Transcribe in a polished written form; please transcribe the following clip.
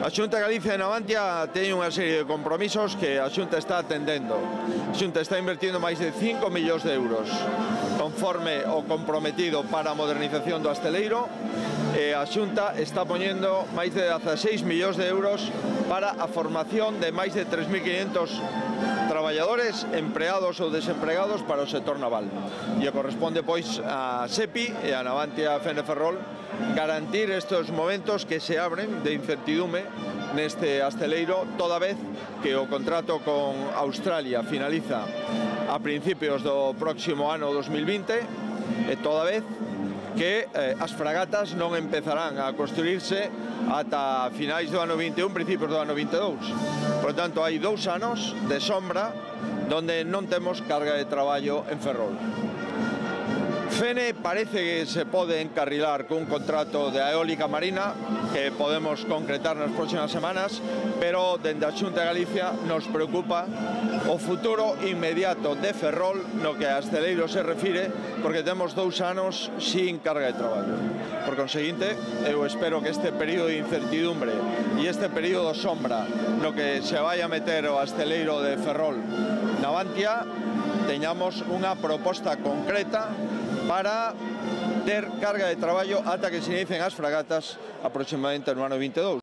A Xunta de Galicia e Navantia teñen unha serie de compromisos que a Xunta está atendendo. A Xunta está invertindo máis de 5 millóns de euros conforme o comprometido para a modernización do Asteleiro, e a Xunta está poñendo máis de 16 millóns de euros para a formación de máis de 3.500 traballadores, empregados ou desempregados para o sector naval. E corresponde pois a SEPI e a Navantia Ferrol garantir estes momentos que se abren de incertidume neste Asteleiro, toda vez que o contrato con Australia finaliza a principios do próximo ano 2020 e toda vez que as fragatas non empezarán a construirse ata finais do ano 21, principios do ano 22. Por tanto, hai 2 anos de sombra donde non temos carga de traballo en Ferrol. Fene parece que se pode encarrilar cun contrato de eólica marina que podemos concretar nas próximas semanas, pero dende a Xunta de Galicia nos preocupa o futuro inmediato de Ferrol no que a Asteleiro se refire, porque temos 2 anos sin carga de traballo. Por conseguinte, eu espero que este período de incertidumbre e este período sombra no que se vai a meter o Asteleiro de Ferrol Navantia teñamos unha proposta concreta para ter carga de traballo ata que se inicien as fragatas aproximadamente no ano 22.